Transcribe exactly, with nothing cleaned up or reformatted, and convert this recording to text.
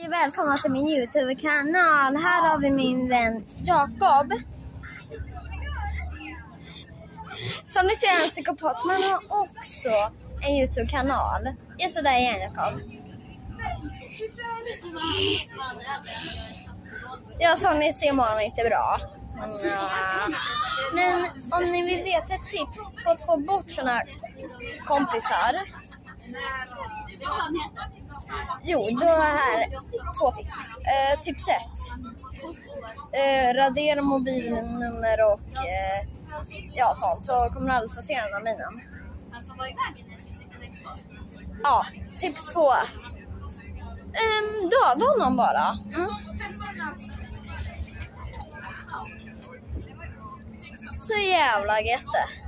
Hej, välkomna till min YouTube-kanal. Här har vi min vän Jakob. Som ni ser är en psykopat, men han har också en YouTube-kanal. Just det, där igen, Jakob. Ja, som ni ser mår han inte bra. Men, uh, men om ni vill veta ett tips på att få bort såna kompisar. Jo, då är här två tips. Eh, tips ett. Eh, radera mobilnummer och eh, ja, sånt. Så kommer du aldrig få se den av minnen. Ja, tips två. Um, döda honom bara. Mm. Så jävla gette.